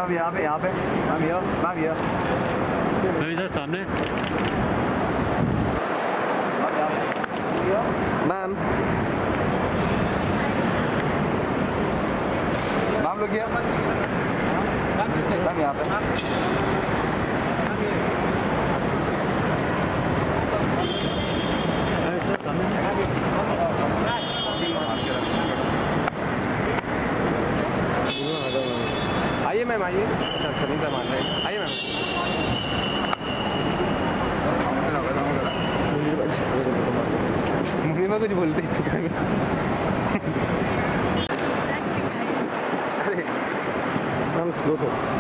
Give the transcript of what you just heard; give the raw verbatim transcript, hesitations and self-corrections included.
Ma'am यहाँ पे, यहाँ पे मैम, ये मैम, ये मैम इधर सामने मैम, मैम लोग मैम यहाँ पे आइए मैम, आइए। अच्छा अच्छा, नहीं मान रहे, आइए मैम। मुझे मैं कुछ बोलते अरे मैम स्लो तो